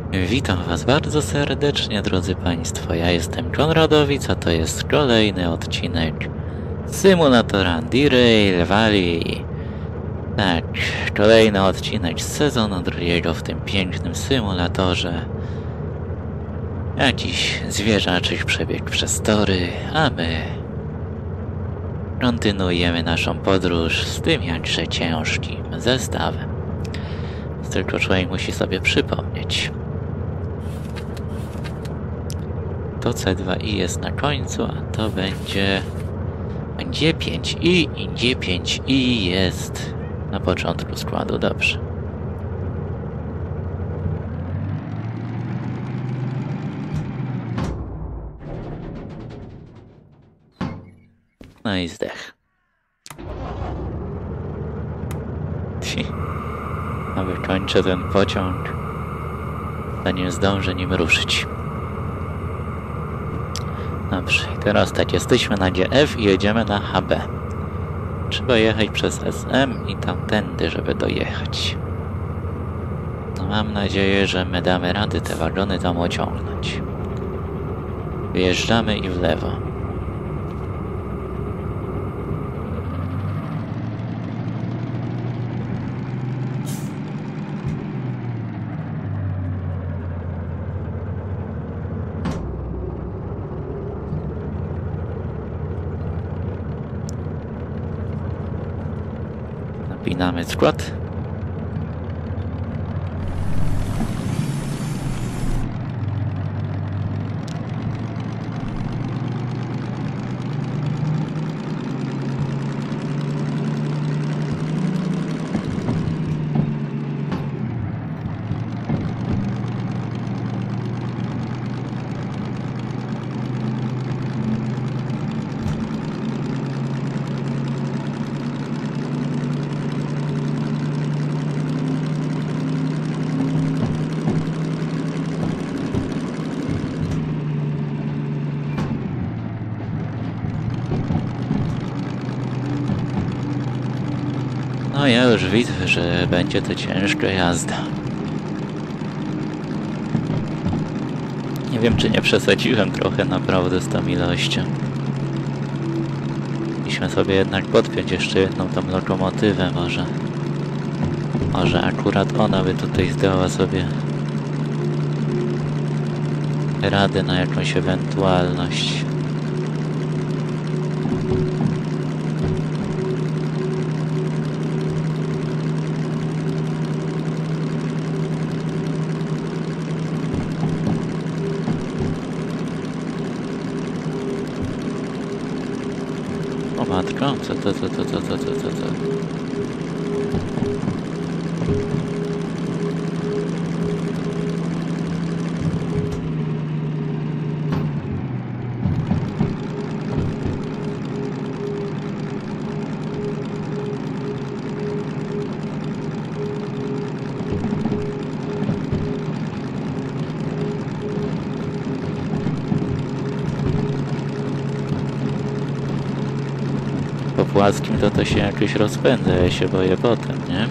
Witam Was bardzo serdecznie, drodzy Państwo. Ja jestem Konradowic, a to jest kolejny odcinek symulatora Derail Valley. Tak, kolejny odcinek z sezonu drugiego w tym pięknym symulatorze. Jakiś zwierzaczek przebiegł przez tory, a my kontynuujemy naszą podróż z tym jakże ciężkim zestawem. Tylko człowiek musi sobie przypomnieć. To C2i jest na końcu, a to będzie G5i i G5i jest na początku składu. Dobrze. No i zdech. A wykończę ten pociąg, zanim zdążę nim ruszyć. Dobrze, teraz tak, jesteśmy na GF i jedziemy na HB. Trzeba jechać przez SM i tamtędy, żeby dojechać. No mam nadzieję, że my damy radę te wagony tam ociągnąć. Wyjeżdżamy i w lewo. Napinamy skład. No ja już widzę, że będzie to ciężka jazda. Nie wiem, czy nie przesadziłem trochę naprawdę z tą ilością. Musimy sobie jednak podpiąć jeszcze jedną tą lokomotywę, może akurat ona by tutaj zdała sobie radę na jakąś ewentualność. O matko, co? Po płaskim to się jakoś rozpędza, ja się boję potem, nie?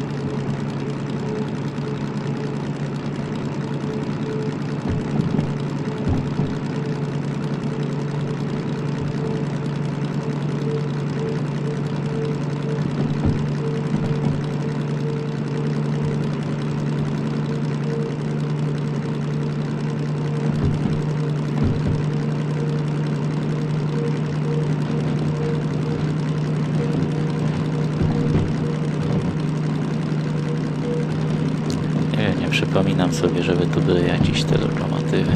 Nie przypominam sobie, żeby tu były jakieś te lokomotywy.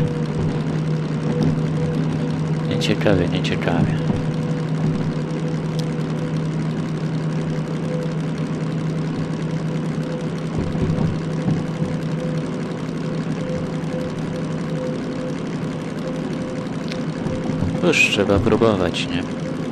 Nieciekawie. Już trzeba próbować, nie?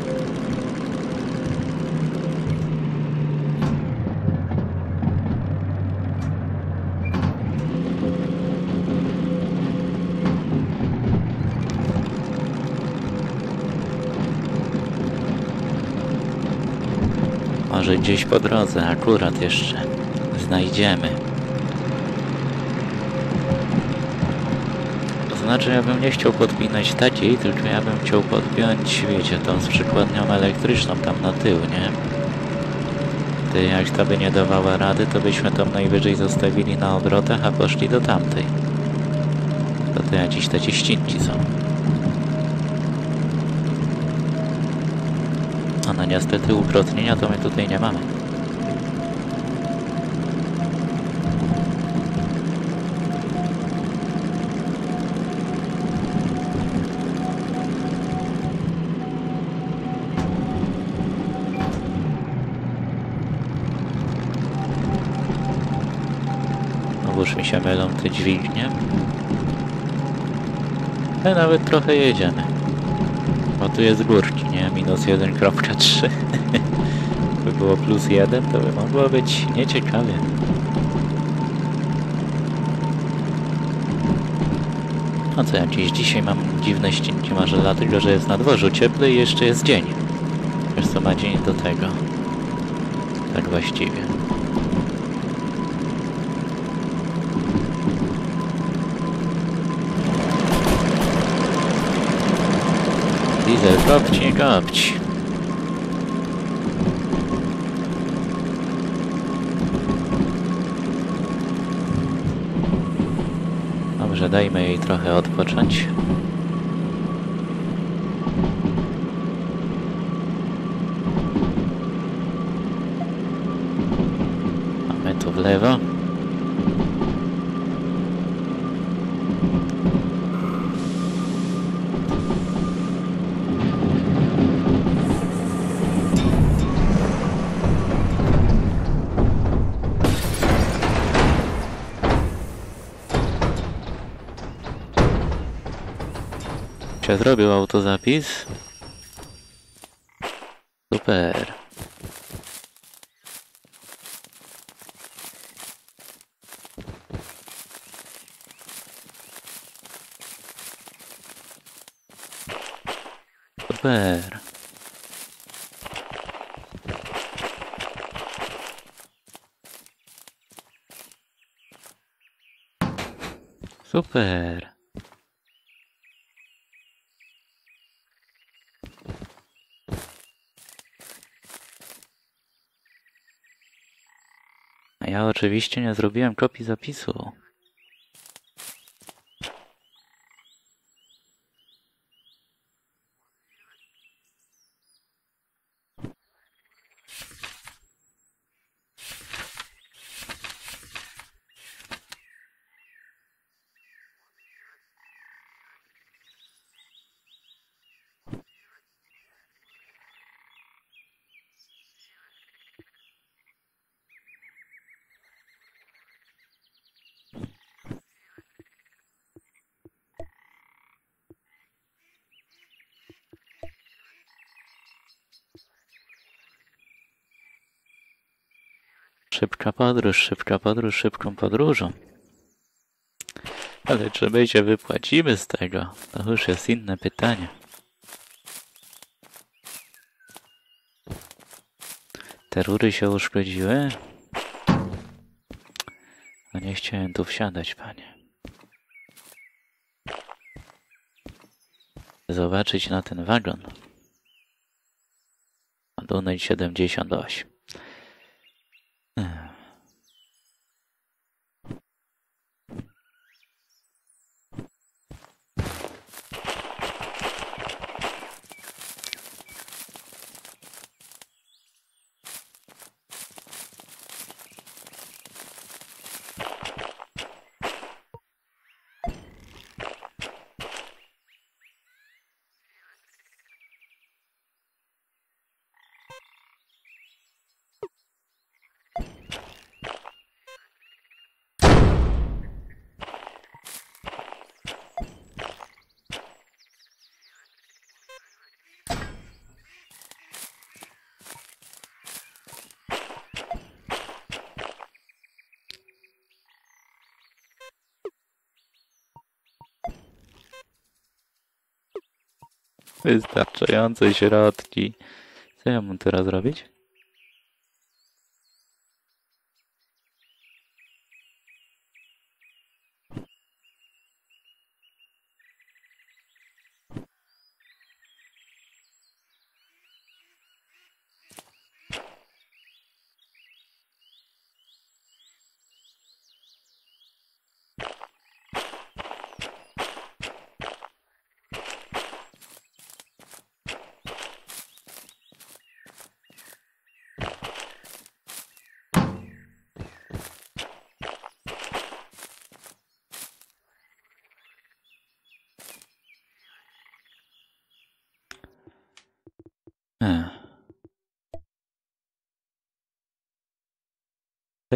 Może gdzieś po drodze akurat jeszcze znajdziemy. znaczy ja bym nie chciał podpinać takiej, tylko ja bym chciał podpiąć, wiecie, tą z przykładnią elektryczną tam na tył, nie? Ty, jak ta by nie dawała rady, to byśmy tam najwyżej zostawili na obrotach, a poszli do tamtej. To jakieś te ścinki są. A no niestety utrudnienia to my tutaj nie mamy. Znowuż mi się mylą te dźwignie. Ale nawet trochę jedziemy. Bo tu jest górki, nie? Minus 1,3. By było plus 1, to by mogło być nieciekawie. No co, jakieś dzisiaj mam dziwne ścinki, może dlatego, że jest na dworzu cieplej i jeszcze jest dzień. Wiesz co, ma dzień do tego. Tak właściwie. Diesel, kopci, kopci. Dobrze, dajmy jej trochę odpocząć. Mamy tu w lewo. Się zrobił autozapis. Super. Super. Super. A ja oczywiście nie zrobiłem kopii zapisu. Szybka podróż szybką podróżą. Ale czy my się wypłacimy z tego? To już jest inne pytanie. Te rury się uszkodziły? No nie chciałem tu wsiadać, panie. Zobaczyć na ten wagon. Ładunek 78. Wystarczające środki. Co ja mam teraz robić?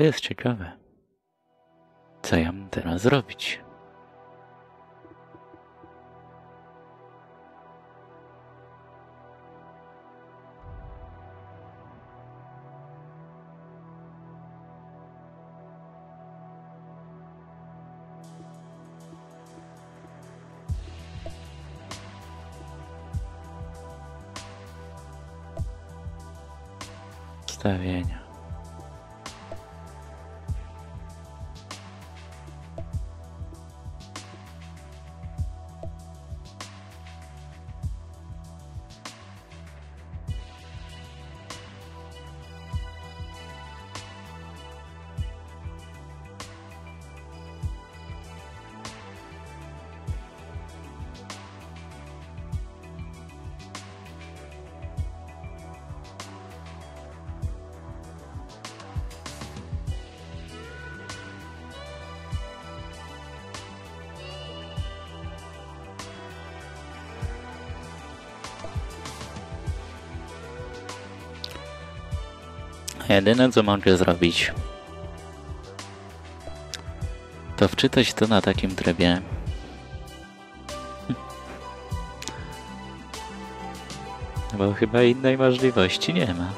jest ciekawe. Co ja mam teraz zrobić? Ustawienia. Jedyne co mogę zrobić, to wczytać to na takim trybie. Bo chyba innej możliwości nie ma.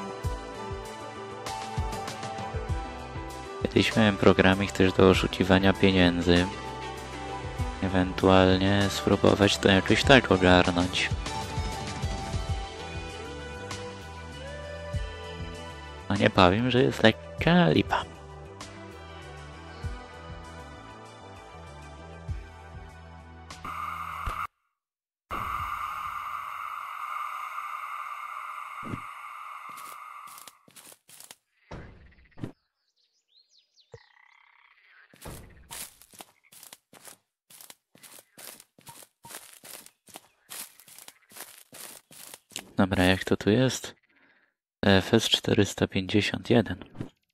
Kiedyś miałem programik też do oszukiwania pieniędzy. Ewentualnie spróbować to jakoś tak ogarnąć. No nie powiem, że jest lekka lipa. Dobra, jak to tu jest? FS 451.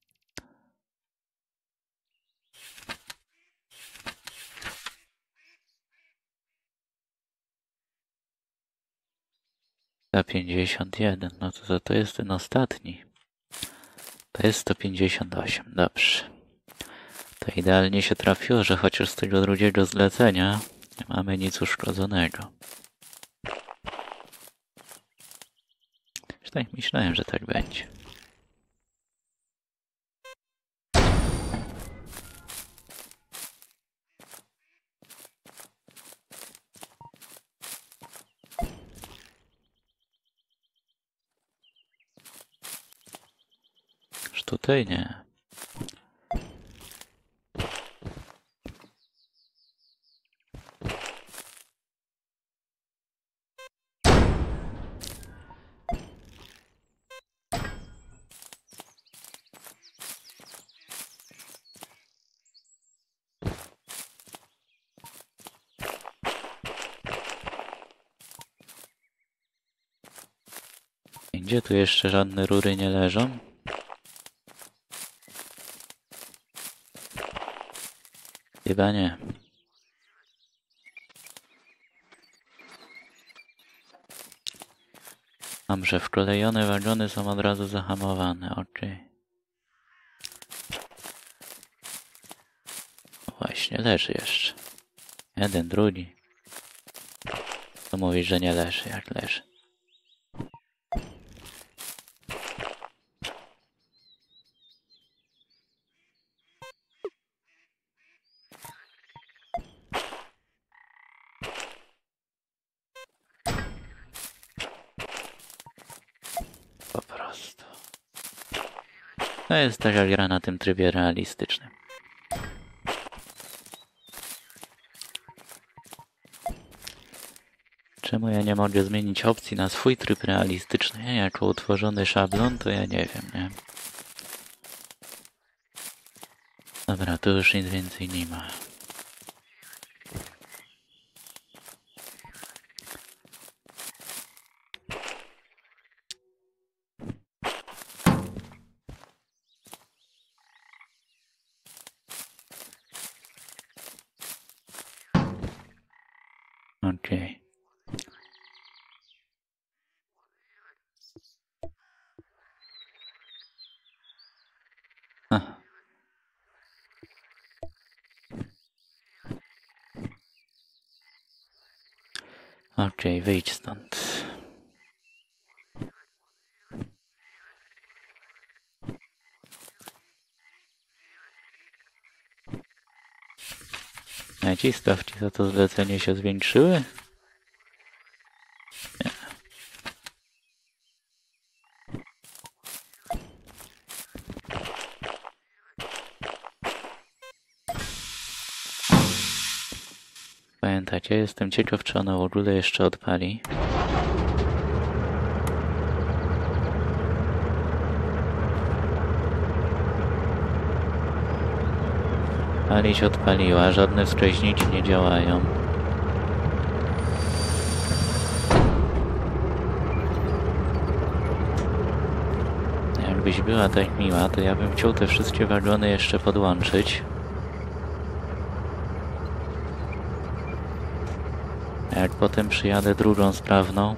Za 51, no to jest ten ostatni. To jest 158, dobrze. To idealnie się trafiło, że chociaż z tego drugiego zlecenia nie mamy nic uszkodzonego. Tak myślałem, że tak będzie. Już tutaj nie. Gdzie tu jeszcze żadne rury nie leżą? Chyba nie. Dobrze, wkolejone wagony są od razu zahamowane, okej. Właśnie, leży jeszcze. Jeden, drugi. To mówi, że nie leży, jak leży. Po prostu. To jest taka gra na tym trybie realistycznym. Czemu ja nie mogę zmienić opcji na swój tryb realistyczny jako utworzony szablon, to ja nie wiem, nie? Dobra, tu już nic więcej nie ma. Okej. Okej, wyjdź stąd. A ci stawki za to zlecenie się zwiększyły? Nie. Pamiętacie, jestem ciekaw, czy ona w ogóle jeszcze odpali. Palić odpaliła, żadne wskaźniki nie działają. Jakbyś była tak miła, to ja bym chciał te wszystkie wagony jeszcze podłączyć. A jak potem przyjadę drugą sprawną,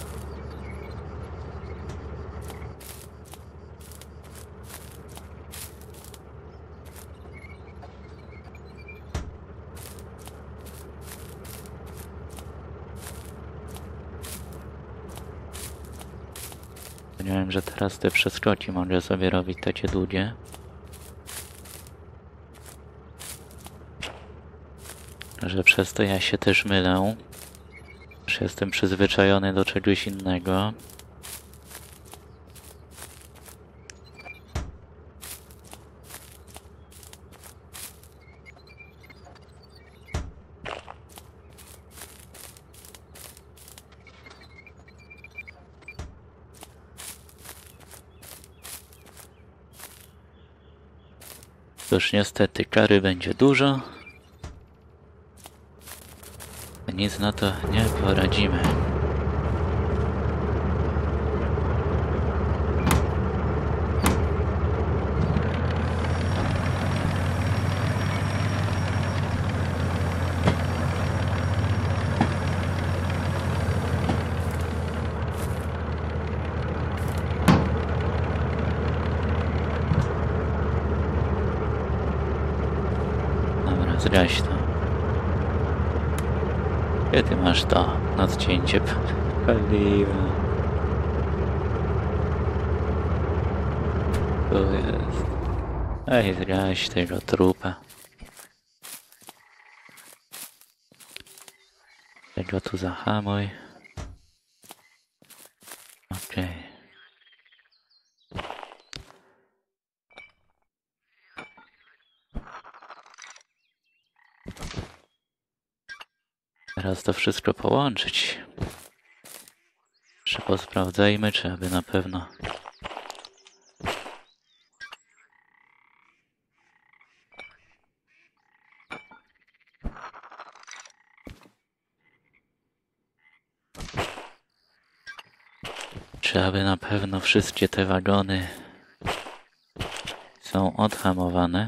nie wiem, że teraz te przeskoki mogę sobie robić takie długie. Że przez to ja się też mylę. Już jestem przyzwyczajony do czegoś innego. Cóż, niestety kary będzie dużo. Nic na to nie poradzimy. Dobra, zgaś to. Kiedy masz to nadcięcie paliwa? Tu jest. Ej, zgaś tego trupa. Tego tu zahamuj. Okej. Teraz to wszystko połączyć. Jeszcze posprawdzajmy, czy aby na pewno. Czy aby na pewno wszystkie te wagony są odhamowane?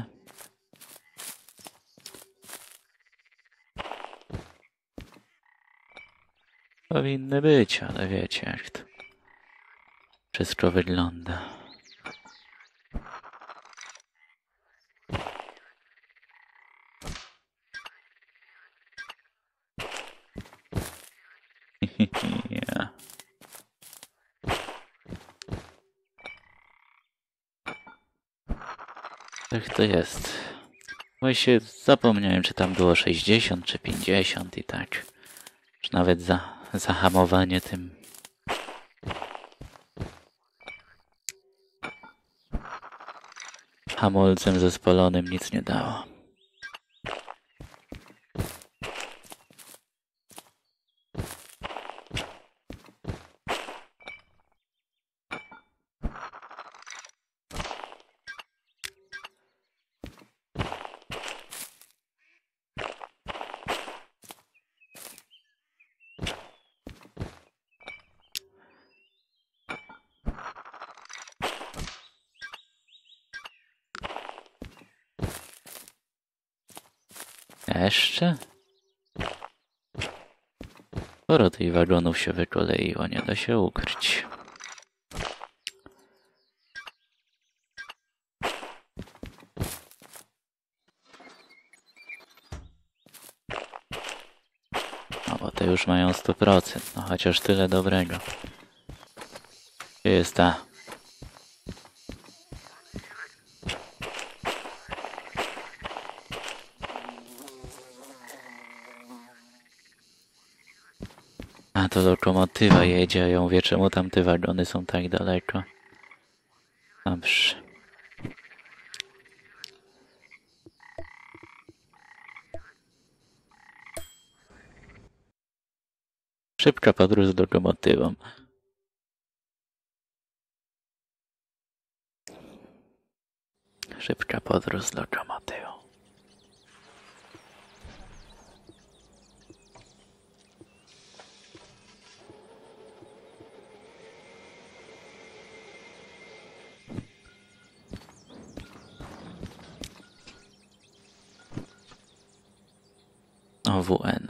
Powinny być, ale wiecie jak to wszystko wygląda. Ja. Tak to jest. Właśnie zapomniałem, czy tam było 60 czy 50 i tak. Czy nawet zahamowanie tym hamulcem zespolonym nic nie dało. Jeszcze? Sporo tych wagonów się wykoleiło, nie da się ukryć. No bo te już mają 100%, no chociaż tyle dobrego. Gdzie jest ta? A to lokomotywa jedzie, a ją wie, czemu tam te wagony są tak daleko. Dobrze. Szybka podróż z lokomotywą. Szybka podróż z lokomotywą. OWN.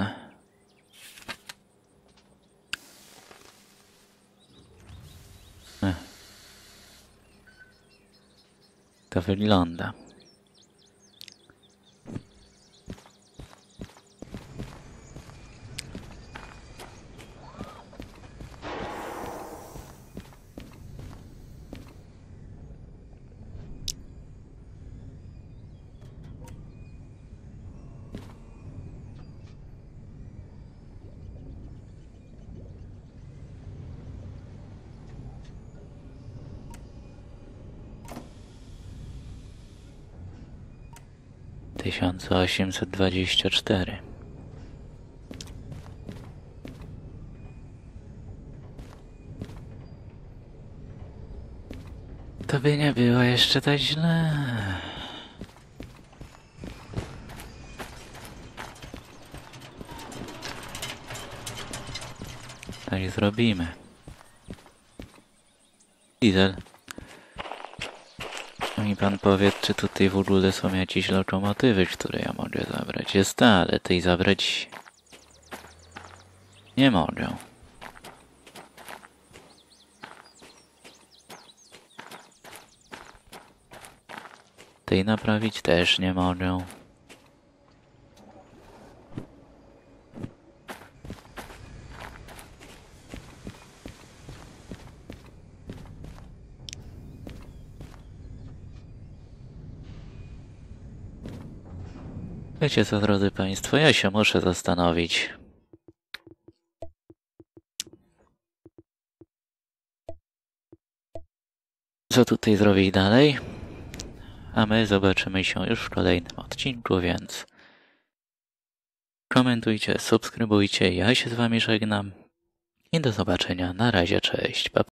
To wygląda. Tysiąc 824. To by nie było jeszcze tak źle. Tak zrobimy. Diesel. Mi pan powie, czy tutaj w ogóle są jakieś lokomotywy, które ja mogę zabrać. Jest ta, ale tej zabrać nie mogę. Tej naprawić też nie mogę. Wiecie co, drodzy państwo, ja się muszę zastanowić. Co tutaj zrobić dalej? A my zobaczymy się już w kolejnym odcinku, więc komentujcie, subskrybujcie, ja się z wami żegnam i do zobaczenia, na razie, cześć, pa.